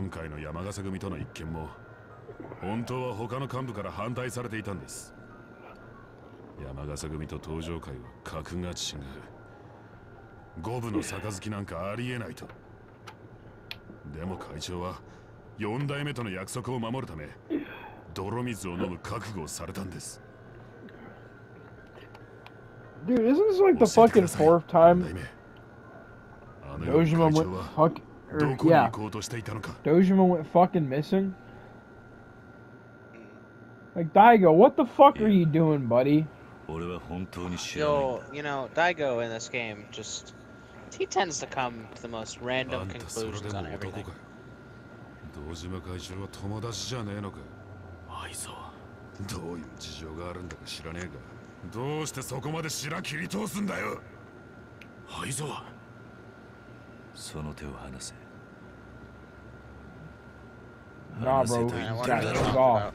今回の山笠組との一件も本当は他の幹部から反対されていたんです。山笠組と登場会は格が違う。五分の杯なんかありえないと。でも会長は4代目との約束を守るため泥水を飲む覚悟をされたんです。 Dude, isn't this like the fucking fourth time Dojima went fuck or yeah, Dojima went fucking missing? Like, Daigo, what the fuck are you doing, buddy? Yo, you know, Daigo in this game he tends to come to the most random conclusions on everything. 堂島会長は友達じゃねえのか。愛想。どういう事情があるんだか知らねえが、どうしてそこまで白切り通すんだよ。愛想。その手を離せ。 Nah, bro, he's off.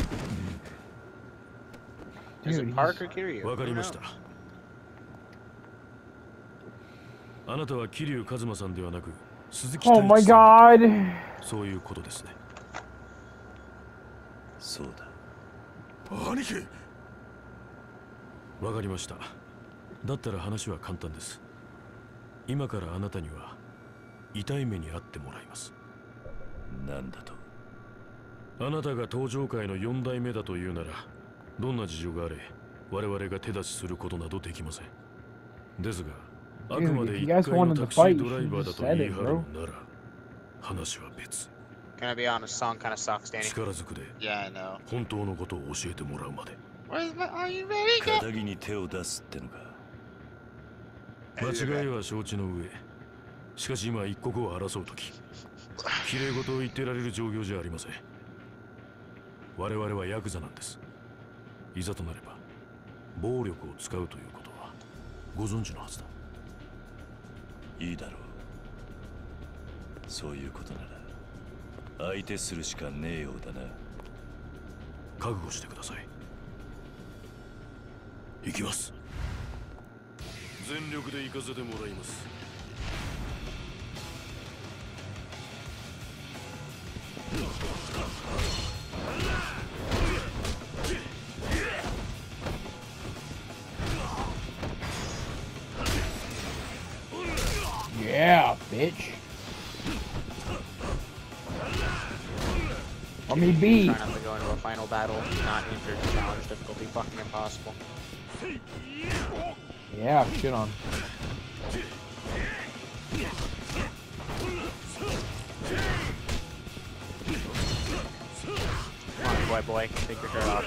Is it Park or Kiryu? わかりました。あなたは桐生一馬さんではなく鈴木 Oh my god! そういうことですね。そうだ。兄貴。わかりました。だったら話は簡単です。今からあなたには痛い目に遭ってもらいます。なんだと。あなたが登場界の4代目だというなら、どんな事情があれ、我々が手出しすることなどできません。ですが、あくまで一回のタクシードライバーだと言い張るなら、話は別。 Gonna be honest, song kind of sucks, Danny. 力ずくで、 Yeah, I know. 本当のことを教えてもらうまで。 Are you ready? 肩に手を出すってのか。間違いは承知の上。しかし今一刻を争うとき、綺麗事を言ってられる状況じゃありません。我々はヤクザなんです。いざとなれば暴力を使うということはご存知のはずだ。いいだろう。そういうことなら相手するしかねえようだな。覚悟してください。行きます。全力で行かせてもらいます。 Yeah, bitch. Let me be. Try not to go into a final battle, not injured, challenge difficulty, fucking impossible. Yeah, shit on. Come on, boy, take your shirt off.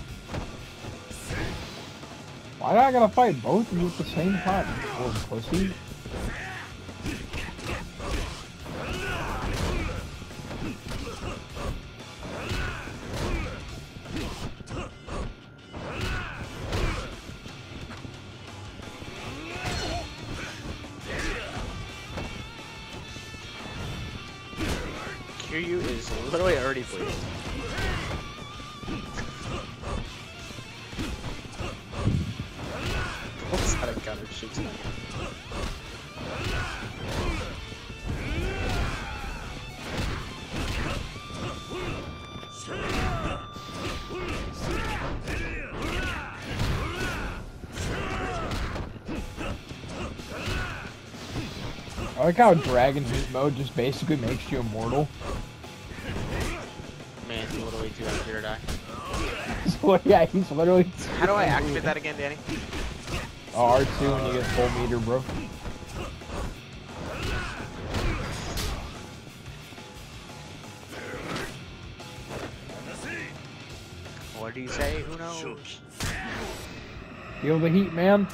Why do I gotta fight both of you at the same time? You pussy. Kiryu is literally already bleeding. What's that encounter shoots me? I like how Dragon Heat mode just basically makes you immortal. Man, he's literally too out here to die. So, yeah, he's literally. How do I activate that again, Danny? Oh, R2 when you get full meter, bro. What do you say? Who knows? Feel the heat, man.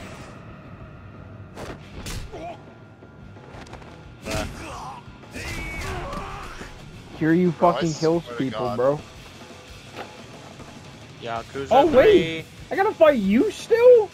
Kiryu fucking kills people, bro. Yakuza Oh wait, I gotta fight you still?